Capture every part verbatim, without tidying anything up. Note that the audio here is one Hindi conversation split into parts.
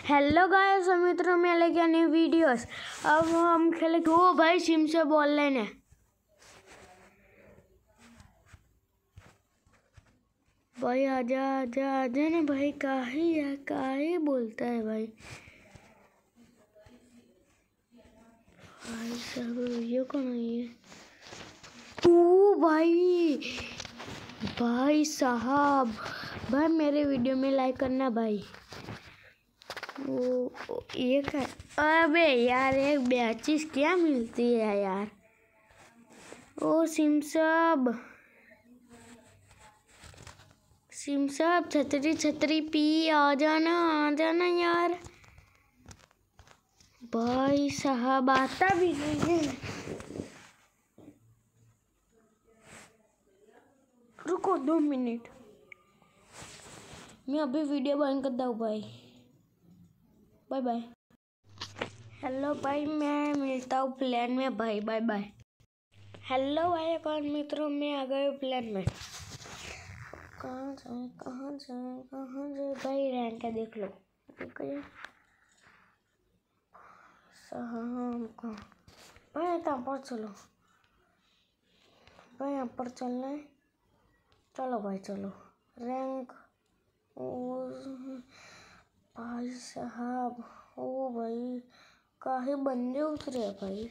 हेलो गाइस, मित्रों में लेके आने वीडियोस। अब हम खेलेंगे। ओ भाई सिम से बोल रहे हैं भाई। आजा आजा आजा ना भाई। काहे है काहे बोलता है भाई। भाई साहब ये कौन है? ओ भाई भाई साहब भाई मेरे वीडियो में लाइक करना भाई। वो ये क्या? अबे यार एक बैचिस क्या मिलती है यार। ओ सिम सब सिम सब छतरी छतरी पी आ जाना आ जाना यार। भाई साहब आता भी नहीं है। रुको दो मिनट, मैं अभी वीडियो बंद करता हूँ भाई। Bye bye. हेलो भाई, मैं मिलता हूँ प्लान में भाई। Bye bye. हेलो भाई कौन मित्रों में आ गए प्लान में। कहाँ जाए कहाँ जाए कहाँ जाए भाई। रैंक का देख लो। शाम का भाई यहाँ पर चलो भाई, यहाँ पर चलना है। चलो भाई चलो। रैंक भाई साहब। ओ भाई काहे बंदे उतरे भाई।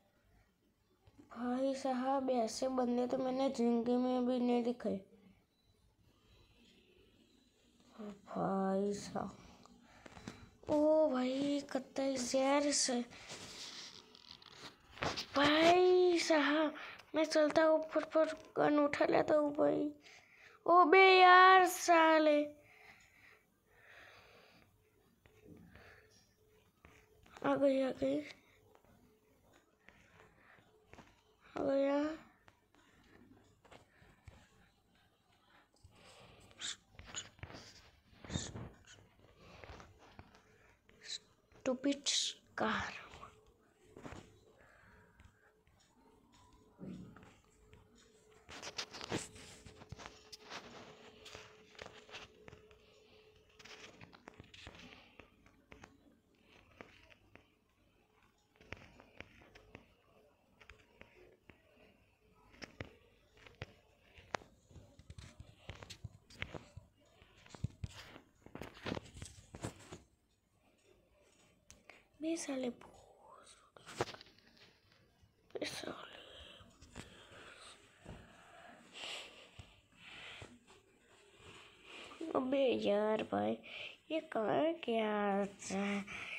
भाई साहब ऐसे बंदे तो मैंने जिंदगी में भी नहीं दिखे। भाई साहब ओ भाई कत्ते जहर से। भाई साहब मैं चलता हूँ ऊपर पर गन उठा लेता हूँ भाई। ओ बे यार साले आ गई आ गई आ गया। Stupid car. बे साले बे साले अबे यार भाई ये कहाँ क्या है?